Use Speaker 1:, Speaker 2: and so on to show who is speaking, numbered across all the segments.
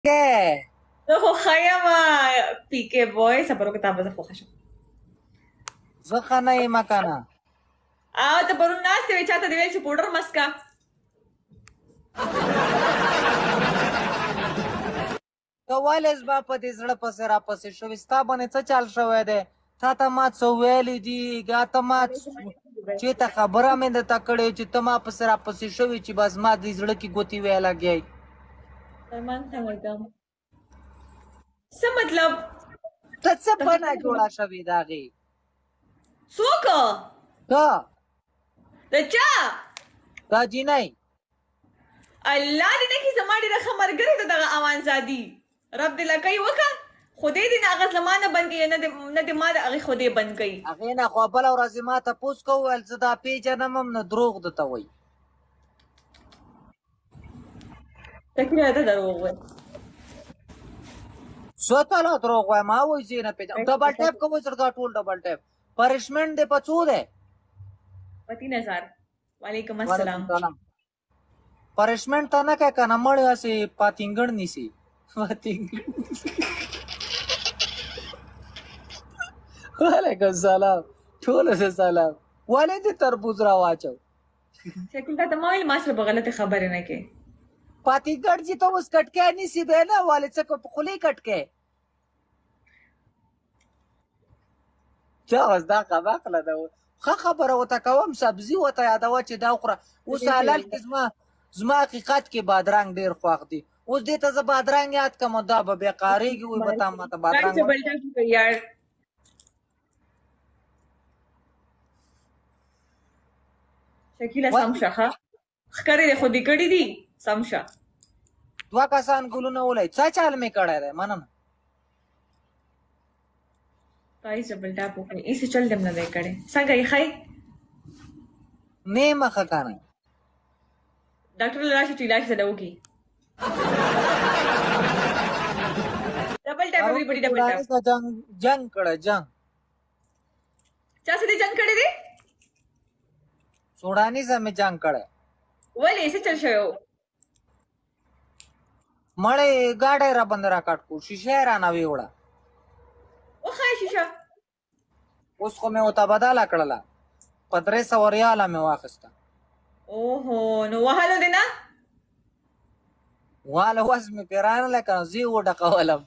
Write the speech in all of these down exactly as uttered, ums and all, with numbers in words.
Speaker 1: ¿Qué?
Speaker 2: زه خو ښه یم پي کې بوی سفرو کې تا به زه خوښه شم
Speaker 1: زه ښه نه یم کنه.
Speaker 2: او ته پرون ناستې وې چاته دې ویل چې پوډر مسکه
Speaker 1: ته ولې زما په دې زړه پسې راپسې شوې؟ ستا باندې څه چل شوی دی؟ تا ته ما څه ویلي دي؟ یا ته ما چېرته خبره مې درته کړې چې ته ما پسې راپسې شوې چې بس ما دې زړه کې ګوتې وی لګیایي؟
Speaker 2: سلمان څنګه کوم څه مطلب
Speaker 1: ته څه بڼه جوړه شوې د هغې؟
Speaker 2: څوک
Speaker 1: ته
Speaker 2: د چا
Speaker 1: دا جینۍ
Speaker 2: الله دې نه کړي زما ډېره ښه ملګرې ده دغه اوانزادي رب دې لکۍ وکړه خدای دې نه هغه زما نه بند کړي نه دې ما د هغې خدای بند کوي
Speaker 1: هغې نه خو بله ورځ ما تپوس کو وویل زه دا پېژنم هم نه دروغ درته وایي.
Speaker 2: تکلیه ده دروغ وایي
Speaker 1: څه ته لا دروغ وایم؟ ما وایي زه یې نه پېژنم. ډبل ټیپ کوئ زړګا ټول ډبل ټیپ. پنشمنټ دې په څو دی؟
Speaker 2: په تین هزار. وعلیکم السلام.
Speaker 1: پنشمنټ ته نه کوې که نه مړ هسې پاتینګړ نیسي. وعلیکم سلام. ټولو ته سلام. ولې دې تربوز راواچو؟
Speaker 2: شکیل تا ته ما ویل ما سره به غلطې خبرې نه کوې.
Speaker 1: پاتینګړ چې ته اوس کټکی نیسي بیا نه ولې څه په خولې کټکی؟ چا اوس دا خباقله ده ښه خبره ورته کوم سبزي ورته یادوه چې دا وخوره. اوس حلال کې زما زما حقیقت کې بادرنګ ډېر خوښ دي. اوس دې ته زه بادرنګ یاد کړم دا به بیا قارېږي وایي به تا ماته بادرنګ
Speaker 2: شکیله سم شه ښه ښکرې دې خو دې کړي دي سم شه.
Speaker 1: دوه کسان ګلونه ولئ څه چل مې کړی دی مننه.
Speaker 2: پایز ډبل ټاپ وکړئ هېڅ چل دې نه دی کړی. څنګه یې ښایي؟
Speaker 1: نه یې مخه که نه
Speaker 2: ډاکټر له راشي چې علاج سره وکړي. ډبل ټاپ everybody ډبل ټاپ.
Speaker 1: جنګ جنګ کړه جنګ.
Speaker 2: چا سره جنګ کړی دی؟
Speaker 1: سوډاني سره مې جنګ کړی.
Speaker 2: ولې څه چل شوی و؟
Speaker 1: مړی ګاډی را باندې راکټ کړو شیشه یې رانه ویوړه.
Speaker 2: وښایه شیشه.
Speaker 1: اوس خو مې ورته بدله کړله په درې سوه ریاله مې واخیسته.
Speaker 2: اوهو نو وهلو دې نه؟
Speaker 1: واله وس مې پرې رانغلی که نه زه یې وډقولم.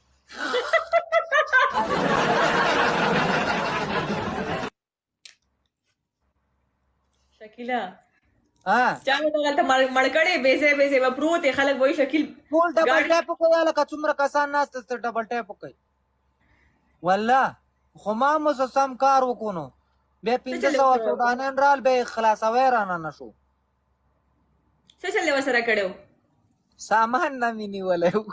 Speaker 2: شکیله
Speaker 1: ها
Speaker 2: چا مې دغلته مړ کړی بې ځای بې ځای به پروت یې خلک وایي شکیل
Speaker 1: ټول ډبل ټیپ وکړئ لکه څومره کسان ناست دي ډبل ټیپ وکړئ. والله خو ما هم اوس سم کار وکړو نو بیا پنځه سوه سوډانیان رال بیا یې خلاصوی رانه نه شو.
Speaker 2: څه چل یې ورسره کړی و؟
Speaker 1: سامان نه مې نیولی و.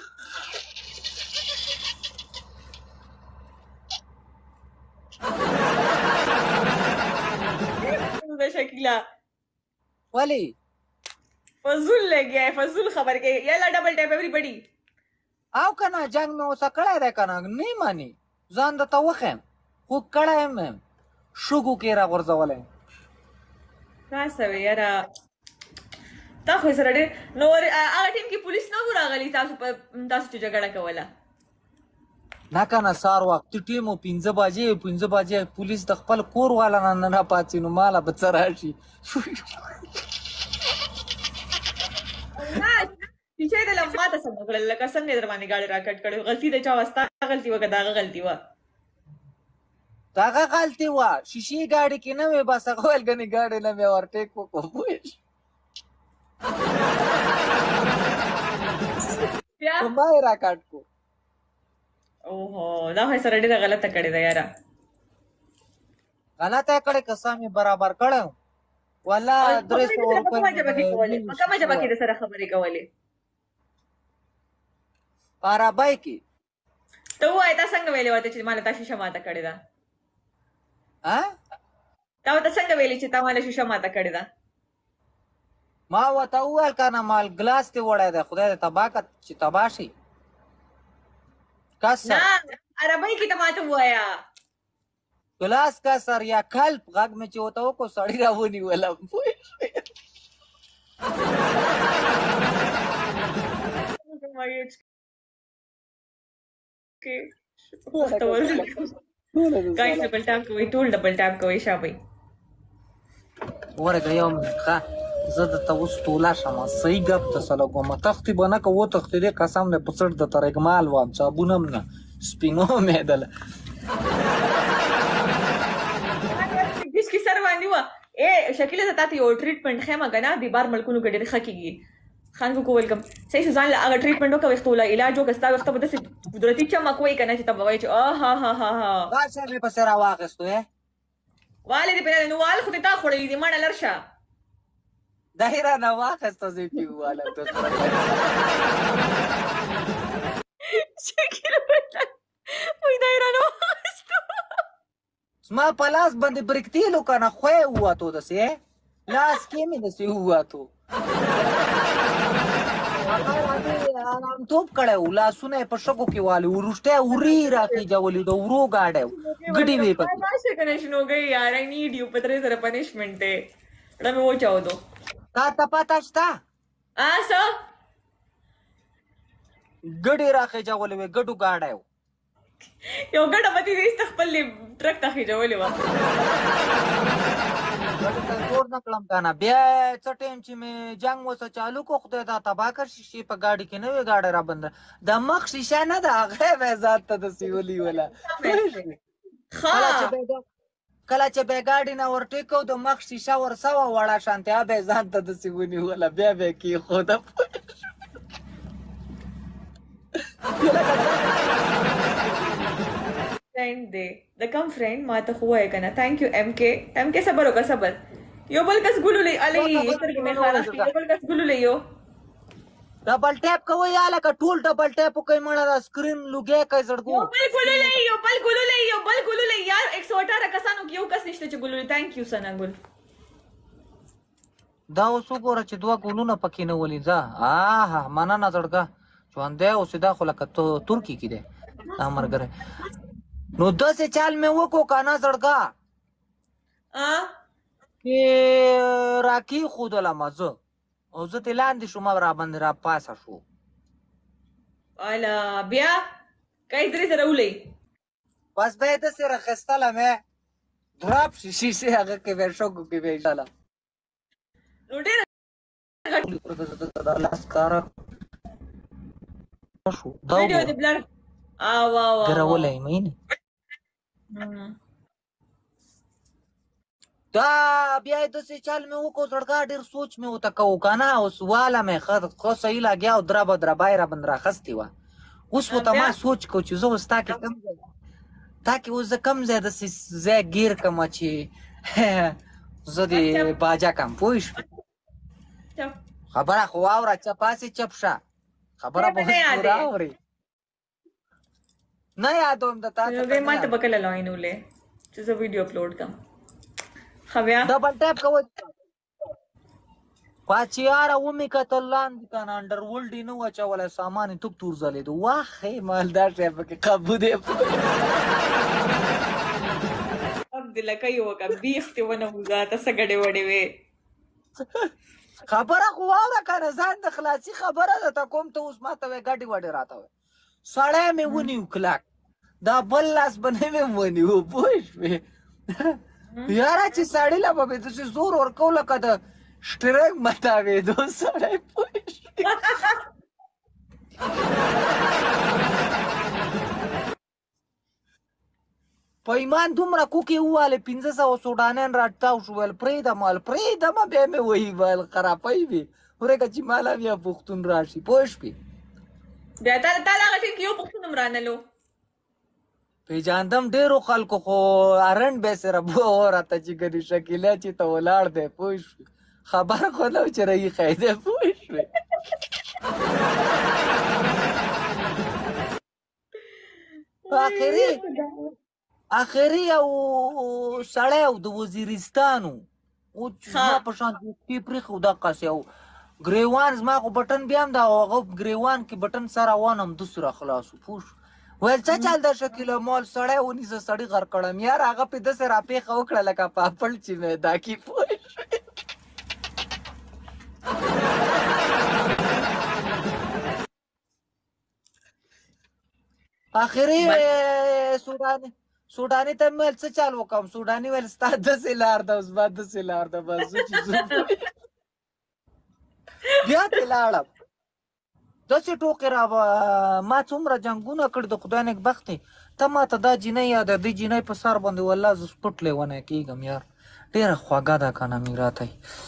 Speaker 2: شکیله
Speaker 1: ولې
Speaker 2: فضول لګیا یې فضول خبرې کوي. یلا ډبل ټاپ everybody.
Speaker 1: او که نه جنګ مې اوسه کړی دی که نه نه یې منې ځان درته وښیم خو کړی یم یم شګو کې یې راغورځولی یم.
Speaker 2: خلاصه وې یاره تا خو یې سره ډېر نو هغه ټیم کې پولیس نه وو راغلي تاسو تاسو چې جګړه کوله؟
Speaker 1: نه که نه سهار وختي ټیم و پنځه بجې پنځه بجې پولیس د خپل کور والا نه نه راپاڅي نو ماله به څه راشي.
Speaker 2: شیشه یې دله ماته سمه کړل لکه څنګه یې در باندې ګاډۍ راکټ کړې غلطي د چا وه ستا غلطي وه که د هغه غلطي وه؟
Speaker 1: د هغه غلطي وه شیشې ګاډۍ کې نه وې بس هغه ویل ګنې ګاډۍ نه مې اورټیک وکړو پوه شې ما یې راکټ کړو.
Speaker 2: اوهو دا خو یې سره ډېره غلطه کړې ده یاره.
Speaker 1: غلطه یې کړې که سم یې برابر کړی و والله درې سوه روپۍ
Speaker 2: په کومه ژبه کې کولې په کومه ژبه کې د سره خبرې کولې؟
Speaker 1: په عربۍ کې.
Speaker 2: ته ووایه تا څنګه ویلې ورته چې ما له تا شیشه ماته کړې ده؟ تا ورته څنګه ویلې چې تا ما له شیشه ماته کړې ده؟
Speaker 1: ما ورته وویل که نه مال ګلاس دې وړی دی خدای دې تباه کړه چې تباه شي.
Speaker 2: نه عربۍ کې ته ماته ووایه.
Speaker 1: ګلاس کسر یا کلب غږ مې چې ورته وکړو سړي راونیولم پوه شوې.
Speaker 2: اوکې ګایز ډبل ټاپ کوئ ټول ډبل ټاپ کوئ شابه
Speaker 1: ورګه یو ښه زه درته اوس توله شم صحیح ګپ درسره لګوم تختې به نه که وتښتې دې قسم دی په څټ درته رګمال وم صابون هم نه سپینو مې دله
Speaker 2: کښکي سر باندې وه ای شکیله زه تا ته یو ټریټمنټ ښیم که نه د بار ملکونو کې ډېر ښه کېږي خان کوکو ویلکم صحیح شو ځان له هغه ټریټمنټ وکړه ویښتو له علاج وکړه ستا ویښته به داسې قدرتي چمک وایي که نه چې ته به وایې چې آها ها ها ها
Speaker 1: دا شی مې پسې راواخیستو
Speaker 2: والې دې پرې نو وال خو دې تا خوړلي دي ماڼه لر شه
Speaker 1: دا یې رانه واخیسته زه یې پې ووالم
Speaker 2: شکیله وایي دا یې رانه واخیستو
Speaker 1: زما په لاس باندې برکتیلو که نه خوی ووتو داسې لاس کې مې داسې ووتو توپ کړی و لاسونه یې په شګو کې والي وروستی ورې یې راخېجولي د ورو ګاډی و ګډې وې پکې
Speaker 2: راشه که نه شنوګۍ یار آی نیډ یو په درې زره پنشمنټ دی ړه مې وچاودو
Speaker 1: تا ته پته شته
Speaker 2: آ څه
Speaker 1: ګډې راخېجولې وې ګډو ګاډی و
Speaker 2: یو ګډه به دې ایسته خپل ټرک ته خېجولې وه
Speaker 1: جوړ نه کړم که نه بیا څه ټایم چې مې جنګ ورسره چالو کړو خدای دا تباه کړ شیشې په ګاډي کې نه وې ګاډی رابنده د مخ شیشه نه ده هغه یې بیا ځان ته داسې ونیوله کله چې بیا ګاډي نه ورټیک کړو د مخ شیشه ورسوه وړه شانتیا بیا یې ځان ته داسې ونیوله بیا بیا کېښوده
Speaker 2: فرینډ دی د کم فرینډ ما ته خو وایه که نه تھینک یو ایم کې ایم کې صبر وکړه صبر یو بل کس ګلولې الۍ سترګې مې خلاص کړي یو بل کس ګلولې یو
Speaker 1: ډبل ټیپ کوئ یا لکه ټول ډبل ټیپ وکئ مړه دا سکرین لوګی کوئ زړګو
Speaker 2: یو بل ګلولې یو بل ګلولې یو بل ګلولې یار ایک سو اٹھارہ کسانو کې یو کس نشته چې ګلولې تھینک یو ثنا ګل
Speaker 1: دا اوس وګوره چې دوه ګلونه پکې نه ولي ځه آها مننه زړګه ژوندی اوسې دا خو لکه ترکي کې دی دا ملګری نو داسې چال مې وکړو که نه زړګه چې راکېښودلمه زه او زه ترې لاندې شوم راباندې راپاسه شو
Speaker 2: اله بیا کای درې سره ولئ
Speaker 1: بس بیا یې داسې راخیستلم دراب شي شیشې هغه کې بیا شګو کې بیا ایښله
Speaker 2: نو ډېره
Speaker 1: لاس کاره شو دا
Speaker 2: ویډیو دې بلر او او
Speaker 1: ګرولی یم وینې دا بیا یې داسې چل مې وکړو زړګا ډېر سوچ مې ورته کوو که نه اوس واله مې ښه صحیح لګیا او دربه دربه یې راباندې راخستې وه اوس ورته ما سوچ کو چې زه اوس تا کې کم ځای تا کې اوس زه کم ځای داسې ځای ګیر کړمه چې زه دې باجه کړم پوه شوې خبره خو واوره چپاسې چپ شه خبره به اوس پوره اورې نه یادوم د تا
Speaker 2: څخه ما ته به کله لاین ولې چې زه ویډیو اپلوډ کړم ښه بیا
Speaker 1: ډبل ټیپ کوئ پاچې یاره ومې کتل لاندې که نه انډرورلډ یې نه و اچولی سامان یې توپ تور ځلېدو واه ښې مال دا شی پکې قابو دی
Speaker 2: عبدالله کوي وکړه بیختې ونه وځه ته څه ګډې وډې وې
Speaker 1: خبره خو واوره که نه ځان د خلاصي خبره درته کوم ته اوس ما ته وایې ګډې وډې راته وایې سړی مې ونیو کلک دا بل لاس به نه مې ونیو پوه شوې یاره چې سړي له به مې داسې زور ورکو لکه د شټرنګ متاوېدو سړی پوه شوې په ایمان دومره کوکې ووالې پنځه سوه سوډانیان راټاو شو ویل پرېږده مال پرېږدمه بیا مې وایي ویل خرابۍ وي ورېږه چې مال هم یا پښتون راشي پوه شوې
Speaker 2: بیا تا تا له هغه ټیم کې یو پښتون هم رانلو
Speaker 1: پیژاندم ډېرو خلکو خو ارنډ بیا سره راته چې ګنې شکیله چې ته ولاړ دی پوه شوې خبره خو نه و چې رایښی دی پوه شوې آخري آخري یو سړی و د وزیرستان و او زما په شان دوستي پرېښو دقسې او ګریوان زما خو بټن بیا هم دا هغه ګریوان کې بټن سره روان هم دوس را خلاص و پوه شو ویل څه چل دا شکیله مال سړی ونیسه سړي غر کړم یار هغه پې داسې راپېښه وکړه لکه پاپړ چې میدا کې پوه شوې اخري سوداني سوداني ته مې څه چال وکم سوداني ویل ستا داسې لار ده اوس به داسې لار ده بس زه چې ځم بیا ترې لاړم داسې ټوکې را ما څومره جنګونه کړي د خدای نیکبخت دی ته ما ته دا جینۍ یا د دې جینۍ په سر باندې والله زه سپټ لیونی کېږم یار ډېره خوږه ده که نه میراتی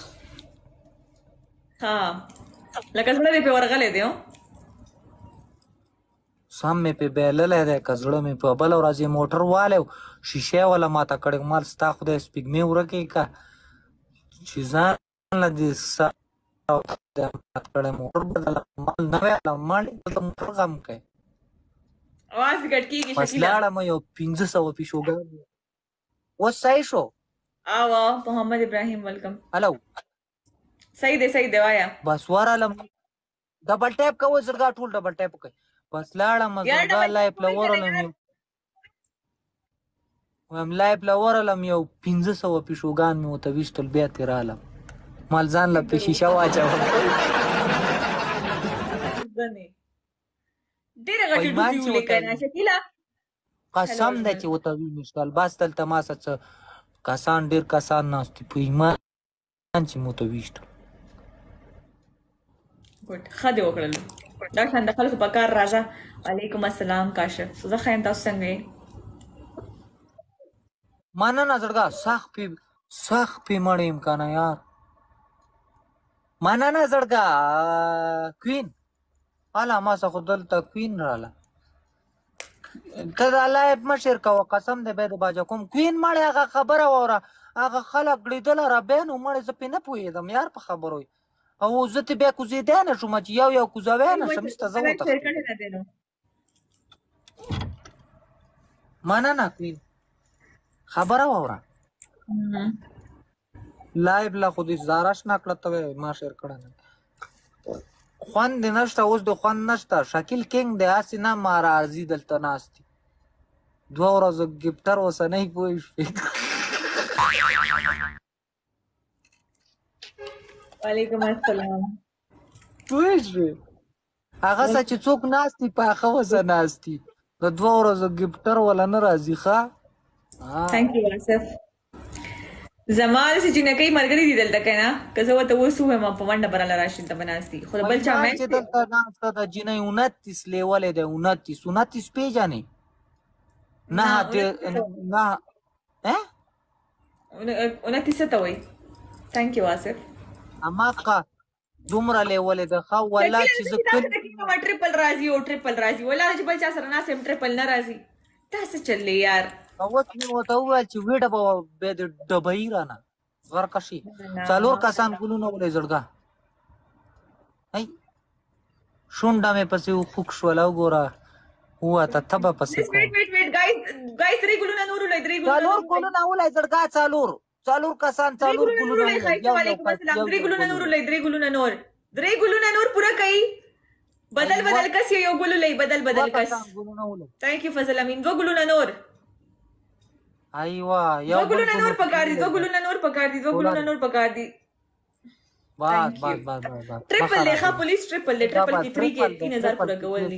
Speaker 2: ها لکه زړه دې پې ورغلی دی
Speaker 1: سم مې پې بیللی دی که زړه مې په بله ورځ یې موټر والی و شیشه یې والا ماته کړې مال ستا خدای سپېږمې ورکې که چې ځان له دې سر کړی موټر بدله مال نوی علم مال د موټر غم کوي
Speaker 2: اواز دې ګډ کېږي
Speaker 1: بس لاړم یو پنځه سوه پیشوګان اوس صحیح شو
Speaker 2: آوا محمد ابراهیم ویلکم
Speaker 1: هلو
Speaker 2: صحیح دی صحیح دی وایا
Speaker 1: بس ورالم ډبل ټیپ کوه زړګا ټول ډبل ټیپ کوي بس لاړم زړګا لایف له ورالم یو وایم لایف له ورالم یو پنځه سوه پیشوګان مې ورته ویشتل بیا ترې رالم مال ځان له پې شیشه واچوم
Speaker 2: ډېره غټې ډوبې ولیکه نه شکیله
Speaker 1: قسم دی چې ورته ویشتل بس دلته ما څه څه کسان ډېر کسان ناست دي په ایمان چې مو ته ویشتل
Speaker 2: ګوډ ښه دې وکړلو دا شان د خلکو په کار راځه وعلیکم السلام کاشف زه ښه یم تاسو څنګه یې
Speaker 1: مننه زړګا سخت پې سخت پې مړ یم که نه یار مننه زړګا کوین هله ما څه خو دلته کوین راله ته د لایف مه شیر کوه قسم دی بیا د باجه کوم کوین مړی هغه خبره واوره هغه خلک لیدله را بیا نو مړی زه پې نه پوهېدم یار په خبرو او زه ترې بیا کوزېدی نه شوم چې یو یو کوزوی نه شم ایسته زه وتښتېدم مننه کوین خبره واوره لایف لا خو دې زارش نه کړه ته ما شیر کړه نه خوند دې نشته اوس دې خوند نشته شکیل کینګ دی هسې نه ما راځي دلته ناست دي دوه ورځو ګفټر اوسنۍ پوه شوې
Speaker 2: وعلیکم السلام
Speaker 1: پوه شوې هغه څه چې څوک ناست دي په هغه وسه ناست دي د دوه ورځو ګفټر ولا نه راځي ښه
Speaker 2: تhank you آصف زما داسې جینکۍ ملګري دي دلته که نه که زه ورته اوس ووایم په منډه به راله راشي دلته به ناست دي خو د بل چا
Speaker 1: چې دلته ناسته ده جینۍ اونتیس لیولې دی اونتیس اونتیس پېژنې نه نه
Speaker 2: اونتیس څه ته وایي تhank you آصف
Speaker 1: هماغه دومره لیولې ده ښه والله چې زه
Speaker 2: ټریپل راځي او ټریپل راځي والله چې بل چا سره ناست یم ټریپل نه راځي دا څه چل دی یار
Speaker 1: اوس مې ورته وویل چې ویډه به بیا د ډبهیي رانه غرقه شي څلور کسان ګلونه ولې زړګا هی شونډه مې پسې وخوک شوله وګوره ووته تبه پسې
Speaker 2: درې ګلونه نور ولئ درې
Speaker 1: څلور ګلونه ولئ زړګا څلور څلور کسان څلور ګلونه
Speaker 2: وعلیکم السلام درې ګلونه نور ولئ درې ګلونه نور درې ګلونه نور پوره کوي بدل بدل کس یو ګل ولئ بدل بدل کس تhank you فضل امین دوه ګلونه نور
Speaker 1: ایوه
Speaker 2: یو ګلونه نور پکار دي دوه ګلونه نور پکار دي دوه ګلونه نور پکار دي
Speaker 1: بس بس بس بس
Speaker 2: ټریپل لیکه پولیس ټریپل لی ټریپل کې تhree کې تین هزار پوره کول دي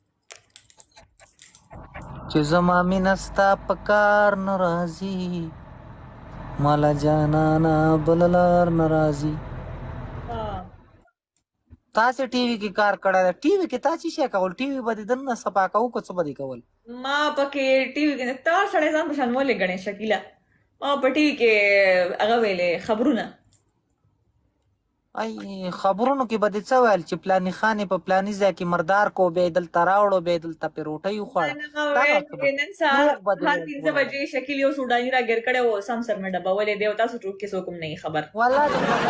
Speaker 1: چې زما مینه ستا په کار نه راځي مالا جانانا بل لار نه راځي تاسې ټي وي کې کار کړی دی ټي وي کې تا څه شی کول ټي وي به دې دننه صفا کوو که څه به دې کول
Speaker 2: ما پکې ټي وي کې تا سړی ځان په شان ولې ګڼې شکیله ما په ټي وي کې هغه ویلې خبرونه
Speaker 1: ای خبرونو کې به دې څه ویل چې پلاني خانې په پلاني ځای کې مردار کو بیا یې دلته راوړو بیا یې دلته پې روټۍ وخوړه
Speaker 2: نن سهار هر پنځه بجې شکیل یو سوډاني راګیر کړی و سم سر مې ډبولې دی او تاسو ټول کې څوک هم نه خبر
Speaker 1: والله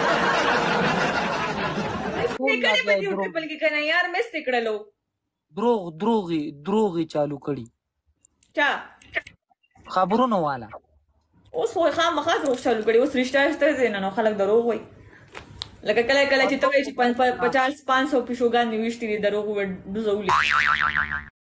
Speaker 2: کړی به دې ټریپل کې که نه یار مس دې کړلو
Speaker 1: دروغ دروغي دروغي چالو کړي
Speaker 2: چا
Speaker 1: خبرونو والا
Speaker 2: اوس خو خامخا دروغ چالو کړي اوس رښتیا شته دی نه نو خلک دروغ وایي لکه کله کله چې ته وایې چې پچاس پانچ سو پیشوګان مې ویشتي دي دروغ وډوزولي